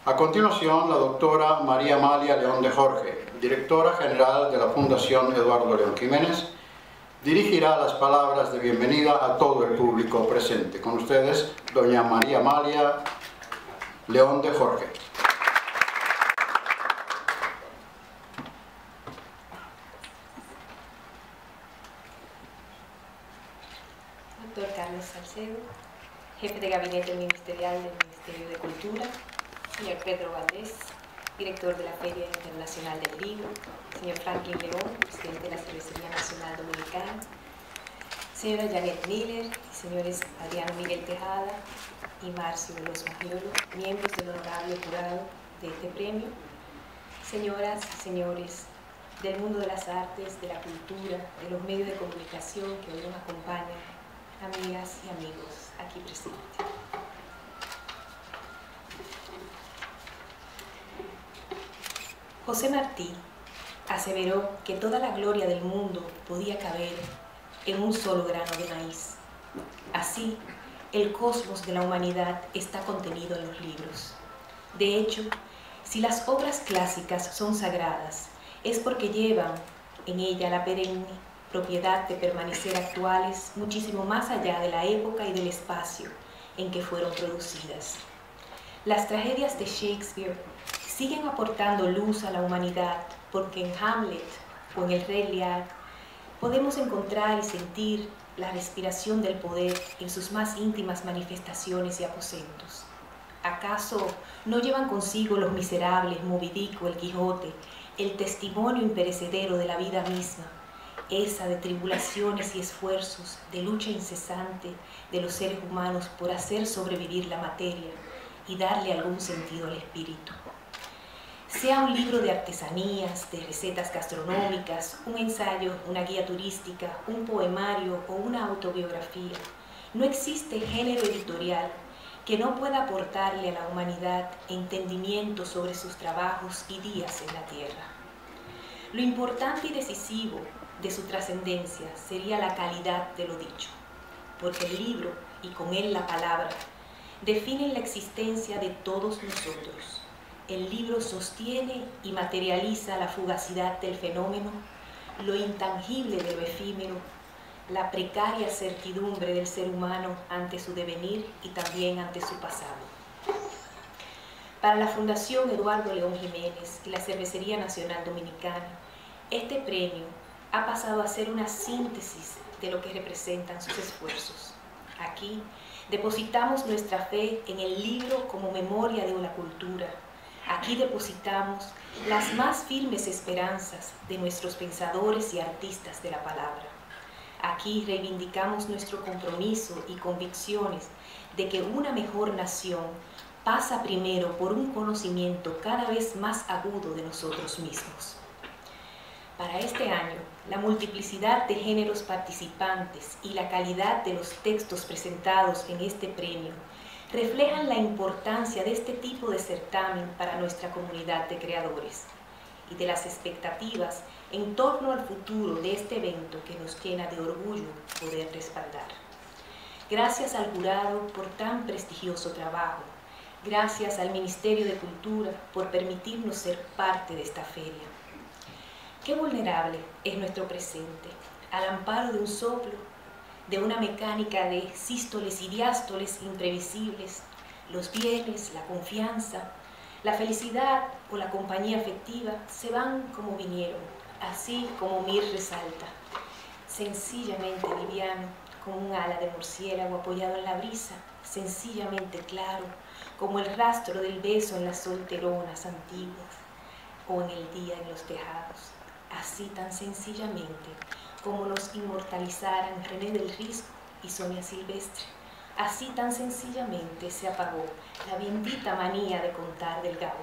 A continuación, la doctora María Amalia León de Jorge, directora general de la Fundación Eduardo León Jiménez, dirigirá las palabras de bienvenida a todo el público presente. Con ustedes, doña María Amalia León de Jorge. Doctor Carlos Salcedo, jefe de gabinete ministerial del Ministerio de Cultura, señor Pedro Valdés, director de la Feria Internacional del Libro, señor Franklin León, presidente de la Cervecería Nacional Dominicana, señora Janet Miller y señores Adriano Miguel Tejada y Marcio Veloz Magiolo, miembros del honorable jurado de este premio, señoras y señores del mundo de las artes, de la cultura, de los medios de comunicación que hoy nos acompañan, amigas y amigos aquí presentes. José Martí aseveró que toda la gloria del mundo podía caber en un solo grano de maíz. Así, el cosmos de la humanidad está contenido en los libros. De hecho, si las obras clásicas son sagradas, es porque llevan en ella la perenne propiedad de permanecer actuales muchísimo más allá de la época y del espacio en que fueron producidas. Las tragedias de Shakespeare siguen aportando luz a la humanidad porque en Hamlet o en el Rey Lear podemos encontrar y sentir la respiración del poder en sus más íntimas manifestaciones y aposentos. ¿Acaso no llevan consigo Los Miserables, Moby Dick o El Quijote el testimonio imperecedero de la vida misma, esa de tribulaciones y esfuerzos, de lucha incesante de los seres humanos por hacer sobrevivir la materia y darle algún sentido al espíritu? Sea un libro de artesanías, de recetas gastronómicas, un ensayo, una guía turística, un poemario o una autobiografía, no existe género editorial que no pueda aportarle a la humanidad entendimiento sobre sus trabajos y días en la tierra. Lo importante y decisivo de su trascendencia sería la calidad de lo dicho, porque el libro, y con él la palabra, definen la existencia de todos nosotros. El libro sostiene y materializa la fugacidad del fenómeno, lo intangible de lo efímero, la precaria certidumbre del ser humano ante su devenir y también ante su pasado. Para la Fundación Eduardo León Jiménez y la Cervecería Nacional Dominicana, este premio ha pasado a ser una síntesis de lo que representan sus esfuerzos. Aquí depositamos nuestra fe en el libro como memoria de una cultura. Aquí depositamos las más firmes esperanzas de nuestros pensadores y artistas de la palabra. Aquí reivindicamos nuestro compromiso y convicciones de que una mejor nación pasa primero por un conocimiento cada vez más agudo de nosotros mismos. Para este año, la multiplicidad de géneros participantes y la calidad de los textos presentados en este premio reflejan la importancia de este tipo de certamen para nuestra comunidad de creadores y de las expectativas en torno al futuro de este evento que nos llena de orgullo poder respaldar. Gracias al jurado por tan prestigioso trabajo. Gracias al Ministerio de Cultura por permitirnos ser parte de esta feria. Qué vulnerable es nuestro presente, al amparo de un soplo, de una mecánica de sístoles y diástoles imprevisibles, los bienes, la confianza, la felicidad o la compañía afectiva se van como vinieron, así como Mir resalta, sencillamente liviano, como un ala de murciélago apoyado en la brisa, sencillamente claro, como el rastro del beso en las solteronas antiguas, o en el día en los tejados, así tan sencillamente como nos inmortalizaran René del Risco y Sonia Silvestre, así tan sencillamente se apagó la bendita manía de contar del Gabo.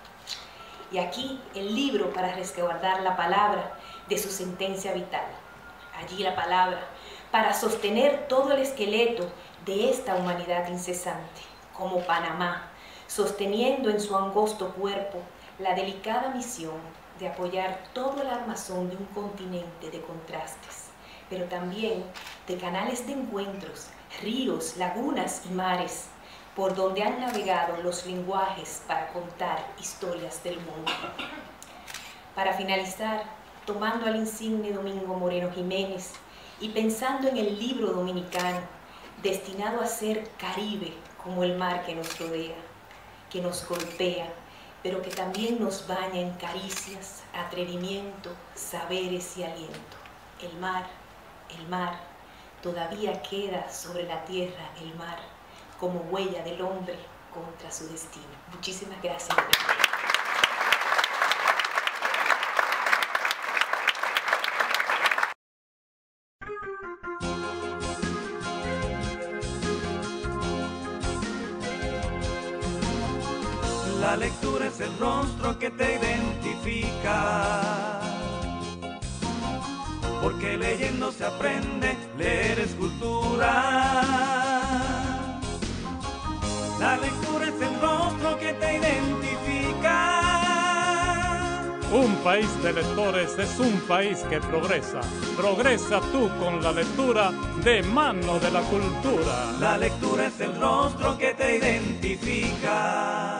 Y aquí el libro para resguardar la palabra de su sentencia vital. Allí la palabra para sostener todo el esqueleto de esta humanidad incesante, como Panamá, sosteniendo en su angosto cuerpo la delicada misión de apoyar todo el armazón de un continente de contrastes, pero también de canales de encuentros, ríos, lagunas y mares, por donde han navegado los lenguajes para contar historias del mundo. Para finalizar, tomando al insigne Domingo Moreno Jiménez y pensando en el libro dominicano, destinado a ser Caribe como el mar que nos rodea, que nos golpea, pero que también nos baña en caricias, atrevimiento, saberes y aliento. El mar, todavía queda sobre la tierra el mar, como huella del hombre contra su destino. Muchísimas gracias. La lectura es el rostro que te identifica, porque leyendo se aprende, leer es cultura. La lectura es el rostro que te identifica. Un país de lectores es un país que progresa. Progresa tú con la lectura de mano de la cultura. La lectura es el rostro que te identifica.